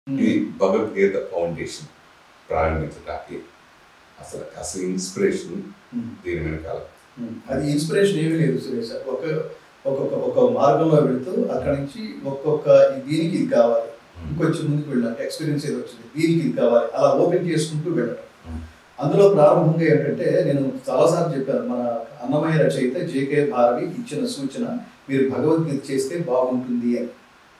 ఇది భగవద్గీత ఫౌండేషన్ ప్రారంభించడానికి అసలు ఇన్స్పిరేషన్ దీని వెనకాల. అది ఇన్స్పిరేషన్ ఏమీ లేదు సురేష్. ఒక మార్గంలో వెళుతూ అక్కడి నుంచి ఒక్కొక్క దీనికి ఇది కావాలి, ఇంకొంచెం ముందుకు వెళ్ళాలి, ఎక్స్పీరియన్స్ ఏదో వచ్చింది, దీనికి ఇది కావాలి, అలా ఓపెన్ చేసుకుంటూ వెళ్ళడం. అందులో ప్రారంభంగా ఏంటంటే నేను చాలాసార్లు చెప్పాను, మన అన్నమయ్య రచయిత జేకే భారవి ఇచ్చిన సూచన మీరు భగవద్గీత చేస్తే బాగుంటుంది అని.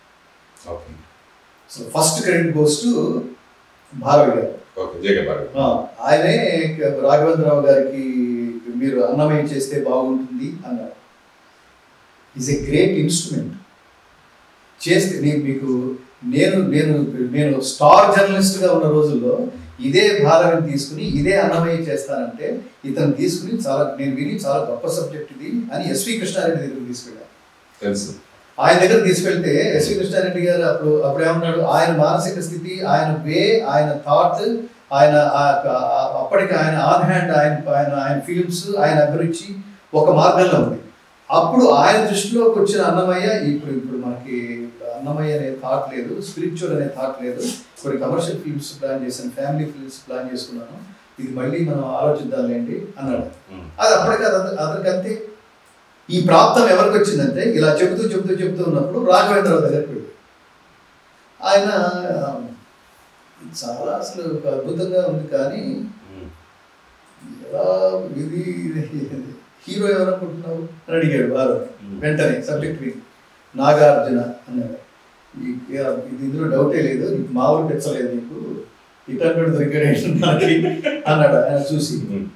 So first credit goes to Bharavi గారు. ఆయనే రాఘవేంద్రరావు గారికి మీరు అన్నమయ్య చేస్తే బాగుంటుంది అన్నారు. Is a great instrument. చేస్తే మీకు నేను స్టార్ జర్నలిస్ట్గా ఉన్న రోజుల్లో ఇదే భారవిని తీసుకుని ఇదే అన్నమయ్య చేస్తానంటే ఇతను తీసుకుని నేను విని చాలా గొప్ప సబ్జెక్ట్ ఇది అని ఎస్వి కృష్ణారెడ్డి దగ్గరికి తీసుకెళ్ళాను. తెలుసు, ఆయన దగ్గర తీసుకెళ్తే ఎస్వి కృష్ణారెడ్డి గారు అప్పుడు ఏమన్నాడు, ఆయన మానసిక స్థితి, ఆయన వే, ఆయన థాట్, ఆయన అప్పటికి ఆయన ఆన్ హ్యాండ్, ఆయన ఫిలిమ్స్, ఆయన అభిరుచి ఒక మార్గంలో ఉంది. అప్పుడు ఆయన దృష్టిలోకి వచ్చిన అన్నమయ్య ఇప్పుడు మనకి అన్నమయ్య అనే థాట్ లేదు, స్పిరిచువల్ అనే థాట్ లేదు. కొన్ని కమర్షియల్ ఫిల్మ్స్ ప్లాన్ చేశాను, ఫ్యామిలీ ఫిల్మ్స్ ప్లాన్ చేసుకున్నాను, ఇది మళ్ళీ మనం ఆలోచిద్దాంలేండి అన్నాడు. అది అప్పటికి అతనికంతే. ఈ ప్రాప్తం ఎవరికి వచ్చిందంటే ఇలా చెబుతూ ఉన్నప్పుడు రాఘవేంద్రరావు దగ్గరికి వెళ్ళి ఆయన చాలా అసలు అద్భుతంగా ఉంది, కానీ ఎలా ఇది హీరో ఎవరనుకుంటున్నావు అని అడిగాడు వారు. వెంటనే సబ్జెక్ట్ నాగార్జున అన్నాడు. ఇది ఇందులో డౌటే లేదు, నీకు మామూలు పెంచలేదు, నీకు ఇటర్నెట్ దొరికాడు అన్నాడు. ఆయన చూసి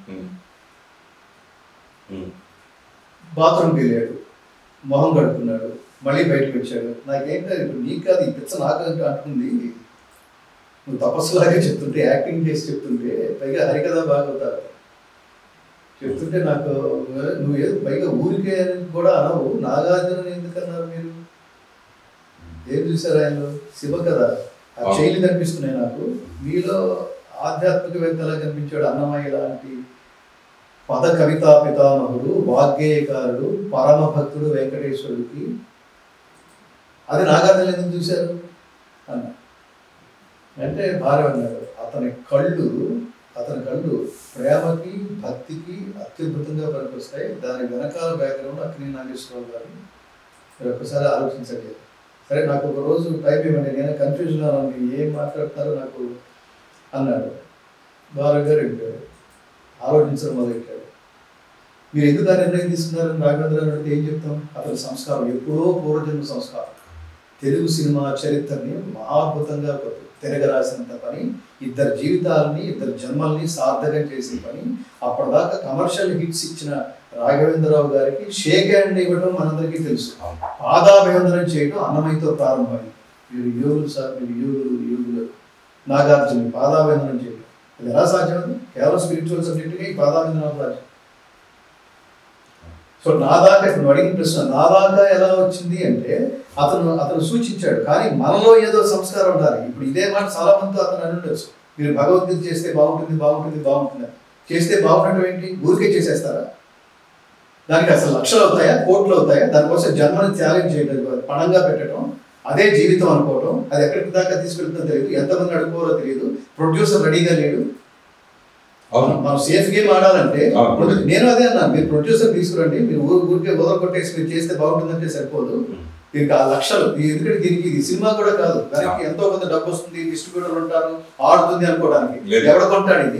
బాత్రూమ్కి వెళ్ళాడు, మొహం కడుక్కున్నాడు, మళ్ళీ బయటకు వచ్చాడు. నాకేంటో ఇప్పుడు నీకు కాదు ఈ పిచ్చ నాకు అంటుంది, నువ్వు తపస్సులాగే చెప్తుంటే, యాక్టింగ్ చేసి చెప్తుంటే, పైగా హరికథ బాగవుతారు చెప్తుంటే నాకు నువ్వు ఏదో పైగా ఊరికే కూడా అనవు, నాగార్జున ఎందుకన్నారు మీరు? ఏం చూసారు ఆయనలో? శివ కదా, ఆ శైలి కనిపిస్తున్నాయి నాకు. మీలో ఆధ్యాత్మికవేత్తలా కనిపించాడు అన్నమయ్య లాంటి పద కవితా పితామహుడు, వాగ్గేయకారుడు, పరమ భక్తుడు వెంకటేశ్వరుడికి. అది నాగార్జున ఎందుకు చూశారు అన్న అంటే భార్య అన్నాడు, అతని కళ్ళు ప్రేమకి భక్తికి అత్యద్భుతంగా పనికొస్తాయి. దాని వెనకాల బ్యాక్గ్రౌండ్ అక్కినేని నాగేశ్వరరావు గారు. మీరు ఒక్కసారి ఆలోచించండి. సరే నాకు ఒక రోజు టైం ఇవ్వండి, నేను కన్ఫ్యూజన్లో ఉన్నాను, ఏం మాట్లాడతారో నాకు అన్నాడు. భార్య గారు వెళ్ళాడు, ఆలోచించడం మొదలెట్టాడు. మీరు ఎందుకు ఆ నిర్ణయం తీసుకున్నారని రాఘవేంద్ర అంటే ఏం చెప్తాం? అతని సంస్కారం ఎప్పుడో పూర్వజన్మ సంస్కారం. తెలుగు సినిమా చరిత్రని మహాద్భుతంగా తిరగరాసినంత పని, ఇద్దరు జీవితాలని, ఇద్దరు జన్మల్ని సార్థకం చేసే పని. అప్పటిదాకా కమర్షియల్ హిట్స్ ఇచ్చిన రాఘవేంద్రరావు గారికి షేక్ హ్యాండ్ ఇవ్వడం మనందరికీ తెలుసు, పాదాభివందనం చేయడం అన్నమయ్యతో ప్రారంభమైంది. మీరు యోగులు సార్, మీరు యోగులు నాగార్జున పాదాభివందనం చేయడం అది ఎలా సాధ్యమైంది? కేవలం స్పిరిచువల్ సబ్జెక్టుగా ఈ పాదాభివందనం సాధ్యం. సో నా దాకా ఇప్పుడు అడిగిన ప్రశ్న నా దాకా ఎలా వచ్చింది అంటే అతను సూచించాడు, కానీ మనలో ఏదో సంస్కారం ఉండాలి. ఇప్పుడు ఇదే మాట చాలా మందితో అతను అని ఉండొచ్చు, మీరు భగవద్గీత చేస్తే బాగుంటుంది చేస్తే బాగుండటం ఏంటి? ఊరికే చేసేస్తారా? దానికి అసలు లక్షలు అవుతాయా, కోట్లు అవుతాయా? దానికోసం జన్మని త్యాగం చేయడం, పణంగా పెట్టడం, అదే జీవితం అనుకోవడం, అది ఎక్కడికి దాకా తీసుకెళ్తుందో తెలియదు, ఎంతమంది అడుకోవాలో తెలియదు, ప్రొడ్యూసర్ రెడీగా లేడు. మనం సేఫ్ గేమ్ ఆడాలంటే నేను అదే అన్నా, మీరు ప్రొడ్యూసర్ తీసుకురండి, మీరు ఊరికే కొట్టేసి మీరు చేస్తే బాగుంటుందంటే సరిపోదు. దీనికి ఆ లక్షలు, ఎందుకంటే దీనికి ఇది సినిమా కూడా కాదు, దానికి ఎంతో కొంత డబ్బు వస్తుంది, డిస్ట్రిబ్యూటర్లు ఉంటారు, ఆడుతుంది అనుకోవడానికి. ఎవడ కొంటాడు ఇది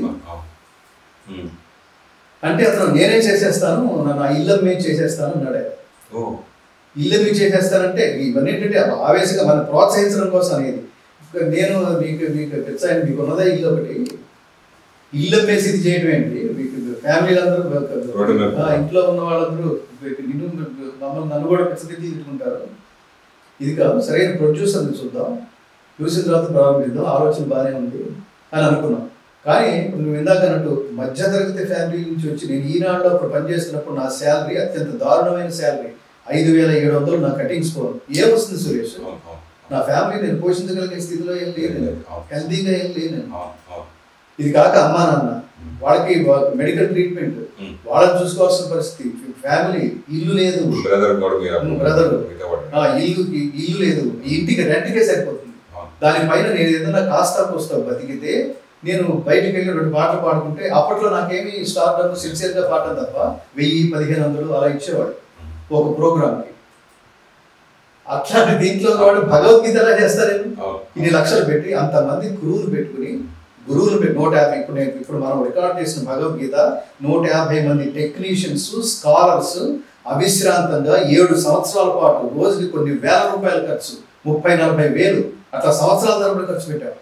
అంటే అతను నేనే చేసేస్తాను, నా ఇల్లమ్మే చేసేస్తాను అన్నాడు. ఇల్లమ్మి చేసేస్తానంటే ఇవన్నీ ఏంటంటే ఆవేశంగా మనం ప్రోత్సహించడం కోసం అనేది. నేను మీకు పెద్ద మీకు ఉన్నదే ఇల్లు ఒకటి, ఇల్లు అమ్మేసి ఇది చేయడం ఏంటి? మీకు ఫ్యామిలీలు అందరూ ఇంట్లో ఉన్న వాళ్ళందరూ నన్ను కూడా పెద్దది తీసుకుంటారు. ఇది కాదు, సరైన ప్రొడ్యూసర్ని చూద్దాం, చూసిన తర్వాత ప్రారంభిద్దాం, ఆలోచన బాగానే ఉంది అని అనుకున్నాం. కానీ నువ్వు ఇందాక అన్నట్టు మధ్యతరగతి ఫ్యామిలీ నుంచి వచ్చి నేను ఈనాడులో అప్పుడు పనిచేస్తున్నప్పుడు నా శాలరీ అత్యంత దారుణమైన శాలరీ 5,700 నా కటింగ్స్ పోను. ఏమొస్తుంది సురేష్? నా ఫ్యామిలీ నేను పోషించగలిగే స్థితిలో ఏం లేను, హెల్తీగా ఏం లేను. ఇది కాక అమ్మా నాన్న, వాళ్ళకి మెడికల్ ట్రీట్మెంట్, వాళ్ళని చూసుకోవాల్సిన పరిస్థితి, ఫ్యామిలీ, ఇల్లు లేదు, బ్రదర్ ఇల్లు లేదు, ఇంటికి రెంట్కే సరిపోతుంది. దానిపైన నేను ఏదైనా కాస్త కోస్తా బతికితే నేను బయటికి వెళ్ళి 2 పాటలు పాడుకుంటే అప్పట్లో నాకేమి స్టార్డమ్ సిన్సియర్గా పాడటం తప్ప 1000-1500 అలా ఇచ్చేవాడు ఒక ప్రోగ్రామ్కి. అట్లాంటి దీంట్లో వాడు భగవద్గీత ఎలా చేస్తారేమో ఇన్ని లక్షలు పెట్టి అంతమంది గురువులు పెట్టుకుని 150 ఇప్పుడు మనం రికార్డ్ చేసిన భగవద్గీత 150 మంది టెక్నీషియన్స్ స్కాలర్స్ అవిశ్రాంతంగా 7 సంవత్సరాల పాటు రోజుకి కొన్ని వేల రూపాయలు ఖర్చు 30-40 వేలు అట్లా సంవత్సరాల తరబడి ఖర్చు పెట్టారు.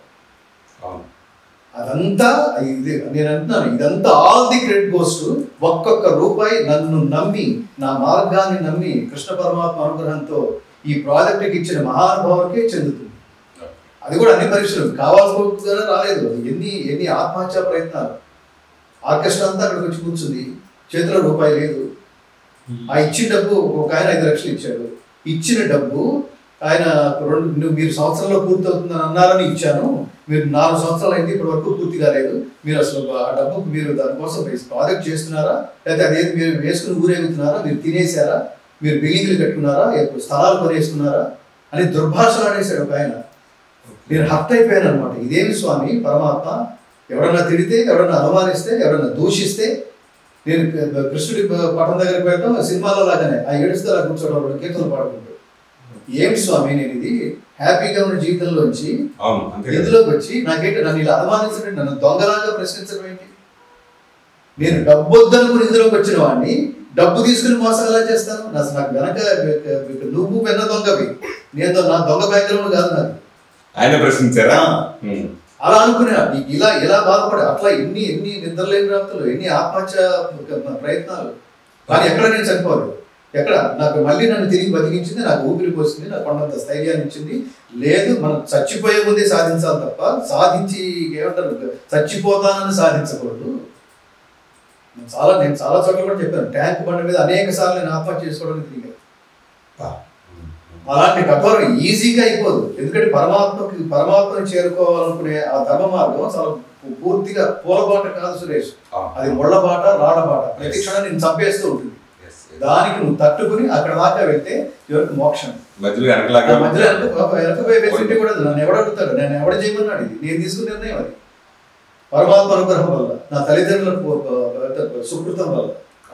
అదంతా నేను అంటున్నాను, ఇదంతా all the credit goes to ఒక్కొక్క రూపాయి నన్ను నమ్మి నా మార్గాన్ని నమ్మి కృష్ణ పరమాత్మ అనుగ్రహంతో ఈ ప్రాజెక్టుకి ఇచ్చిన మహానుభావులకే చెందుతుంది. అది కూడా అన్ని పరీక్షలు కావాల్సిన రాలేదు. ఎన్ని ఆత్మహత్యా ప్రయత్నాలు. ఆర్కెస్ట్రా అంతా అక్కడికి వచ్చి కూర్చుంది, చేతిలో రూపాయి లేదు. ఆ ఇచ్చిన డబ్బు ఒక ఆయన 5 లక్షలు ఇచ్చాడు. ఇచ్చిన డబ్బు ఆయన మీరు సంవత్సరంలో పూర్తి అవుతుందని అన్నారని ఇచ్చాను, మీరు 4 సంవత్సరాలు అయింది ఇప్పటి వరకు పూర్తి కాలేదు, మీరు అసలు ఆ డబ్బుకు మీరు దానికోసం ప్రాజెక్ట్ చేస్తున్నారా, లేకపోతే అదేది మీరు వేసుకుని ఊరేగుతున్నారా, మీరు తినేసారా, మీరు బిల్డింగ్లు కట్టుకున్నారా, స్థలాలు కొనేసుకున్నారా అని దుర్భాషలు ఆడేశాడు ఒక ఆయన. నేను హర్ట్ అయిపోయాను అనమాట. ఇదేమి స్వామి పరమాత్మ, ఎవరన్నా తిడితే, ఎవరన్నా అనుమానిస్తే, ఎవరన్నా దూషిస్తే నేను కృష్ణుడి పటం దగ్గరికి వెళ్ళడం సినిమాలో లాగానే ఆ ఏడుస్తే అలా కూర్చోవడం కీర్తనలు పాడుకుంటూ, ఏమి స్వామి నేను ఇది హ్యాపీగా ఉన్న జీవితంలోంచి ఇందులోకి వచ్చి నాకేంటి నన్ను ఇలా అనుమానించడం, నన్ను దొంగలాగా ప్రశ్నించడం ఏంటి? నేను డబ్బు వద్దనుకుని ఇందులోకి వచ్చిన వాడిని డబ్బు తీసుకుని మోసం ఎలా చేస్తాను? నాకు వెనక నువ్వు వెన్న దొంగవి, నేను నా దొంగ బ్యాక్గ్రౌండ్ కాదు నాది. ఆయన ప్రశ్నించారా? అలా అనుకునే ఇలా బాధపడే అట్లా ఎన్ని నిద్రలేని రాత్రులు, ఎన్ని ఆత్మహత్య ప్రయత్నాలు. కానీ ఎక్కడ నేను చనిపోలేదు. ఎక్కడ నాకు మళ్ళీ నన్ను తిరిగి బతికించింది, నాకు ఊపిరి పోసింది, నాకు కొండంత స్థైర్యాన్ని ఇచ్చింది. లేదు మనం చచ్చిపోయే ముందే సాధించాలి తప్ప సాధించి ఏమంటారు చచ్చిపోతానని సాధించకూడదు. నేను చాలా చోట్ల కూడా చెప్పాను, ట్యాంక్ బండి మీద అనేక సార్లు నేను ఆత్మహత్య చేసుకోవడానికి తిరిగాను. అలాంటి కఠోరం ఈజీగా అయిపోదు. ఎందుకంటే పరమాత్మని చేరుకోవాలనుకునే ఆ ధర్మ మార్గం చాలా పూర్తిగా పూలబాట కాదు సురేష్, అది ముళ్ళబాట, రాడబాట. ప్రతి క్షణం నేను చంపేస్తూ ఉంటుంది. దానికి నువ్వు తట్టుకుని అక్కడ దాకా వెళ్తే ఎవరికి మోక్షం. వెనకపోయి వెళ్తుంటే కూడా నన్ను ఎవడడుగుతాడు, నన్ను ఎవడ చేయమన్నాడు? ఇది నేను తీసుకున్న నిర్ణయం. అది పరమాత్మ అనుగ్రహం వల్ల, నా తల్లిదండ్రుల సుకృతం వల్ల.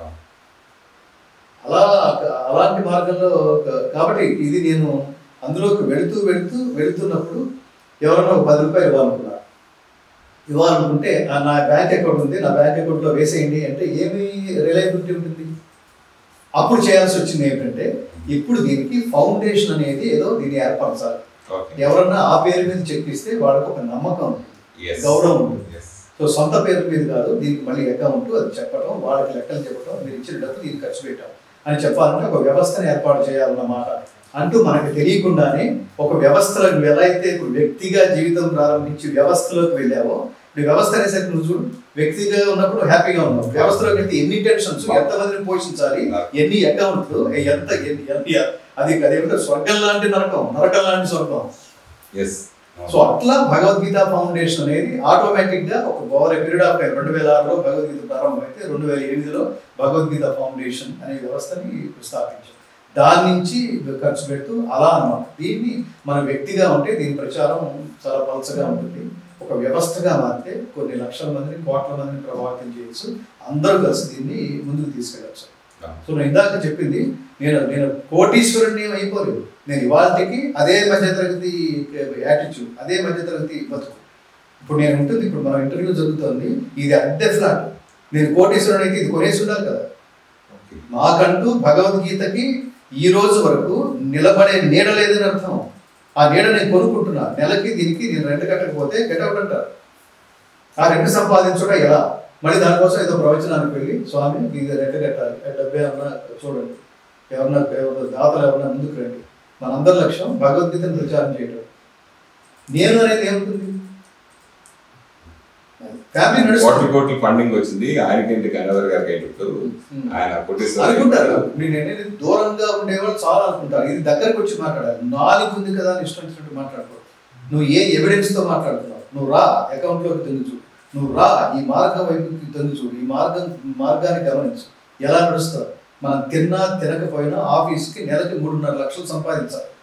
అలాంటి మార్గంలో కాబట్టి ఇది నేను అందులోకి వెళుతున్నప్పుడు ఎవరన్నా 10 రూపాయలు ఇవ్వాలనుకుంటే నా బ్యాంక్ అకౌంట్ ఉంది, నా బ్యాంక్ అకౌంట్లో వేసేయండి అంటే ఏమి రిలయబిలిటీ ఉంటుంది? అప్పుడు చేయాల్సి వచ్చింది ఏంటంటే ఇప్పుడు దీనికి ఫౌండేషన్ అనేది ఏదో దీన్ని ఏర్పరచాలి. ఎవరన్నా ఆ పేరు మీద చెక్ ఇస్తే వాళ్ళకి ఒక నమ్మకం ఉంటుంది, గౌరవం ఉంటుంది. సో సొంత పేరు మీద కాదు, దీనికి మళ్ళీ అకౌంట్ అది చెప్పడం, వాళ్ళకి లెక్కలు చెప్పడం, మీరు ఇచ్చిన డబ్బు దీనికి ఖర్చు పెట్టాం అని చెప్పాలంటే ఒక వ్యవస్థను ఏర్పాటు చేయాలన్నమాట. అంటూ మనకు తెలియకుండానే ఒక వ్యవస్థలకు ఎలా అయితే ఇప్పుడు వ్యక్తిగా జీవితం ప్రారంభించి వ్యవస్థలోకి వెళ్ళావో, ఇప్పుడు వ్యవస్థ అనేసరికి నువ్వు చూడు, వ్యక్తిగా ఉన్నప్పుడు హ్యాపీగా ఉన్నావు, వ్యవస్థలోకి వెళ్తే ఎన్ని టెన్షన్స్, ఎంతమందిని పోషించాలి, ఎన్ని అకౌంట్లు, అదేమిటో స్వర్గం లాంటి నరకం లాంటి స్వర్గం. సో అట్లా భగవద్గీత ఫౌండేషన్ అనేది ఆటోమేటిక్గా ఒక over a period of time 2006లో భగవద్గీత ప్రారంభమైతే 2008లో భగవద్గీత ఫౌండేషన్ అనే వ్యవస్థని స్థాపించాం. దాని నుంచి ఖర్చు పెడుతూ అలా అన్నమాట. దీన్ని మన వ్యక్తిగా ఉంటే దీని ప్రచారం చాలా పలచగా ఉంటుంది. ఒక వ్యవస్థగా మారితే కొన్ని లక్షల మందిని, కోట్ల మందిని ప్రభావితం చేయొచ్చు. అందరూ కలిసి దీన్ని ముందుకు తీసుకెళ్ళచ్చు. సో నేను ఇందాక చెప్పింది, నేను కోటీశ్వరుణ్ణి అయిపోలేదు. నేను ఇవాళకి అదే మధ్యతరగతి యాటిట్యూడ్, అదే మధ్యతరగతి బతుకు. ఇప్పుడు నేను ఉంటుంది, ఇప్పుడు మన ఇంటర్వ్యూ జరుగుతుంది, ఇది అద్దె ఫ్లాట్. నేను కోటీశ్వరుడు అయితే ఇది కొనేసి ఉండాలి కదా. నాకంటూ భగవద్గీతకి ఈ రోజు వరకు నిలబడే నీడ లేదని అర్థం. ఆ నీడ నేను కొనుక్కుంటున్నా. నెలకి దీనికి నేను రెంట్ కట్టకపోతే గెటౌట్ అంటారు. ఆ రెంట్ సంపాదించడం ఎలా? మళ్ళీ దానికోసం ఏదో ప్రవచనానికి వెళ్ళి స్వామి ఇది రెంట్ కట్టాలి, డబ్బే ఏమన్నా చూడండి, ఎవరన్నా దాతలు ఎవరన్నా ముందుకు రండి. మనందరి లక్ష్యం భగవద్గీతను ప్రచారం చేయడం. నేను అనేది ఏముంటుంది? కోట్ల ఫండింగ్ వచ్చింది ఆయనకేంటి, గంగాధర్ గారికి ఆయన అనుకుంటారు. నేను దూరంగా ఉండేవాళ్ళు చాలా అనుకుంటారు. ఇది దగ్గరకు వచ్చి మాట్లాడాలి. 4 ఉంది కదా అని ఇష్టం వచ్చినట్టు మాట్లాడుకో. నువ్వు ఏ ఎవిడెన్స్తో మాట్లాడుతున్నావు? నువ్వు రా, అకౌంట్లోకి తెలుసు, నువ్వు రా, ఈ మార్గం వైపుకి తెలుసు, ఈ మార్గాన్ని గమనించు, ఎలా నడుస్తావు. మనం తిన్నా తినకపోయినా ఆఫీస్కి నెలకి 3.5 లక్షలు సంపాదించాలి.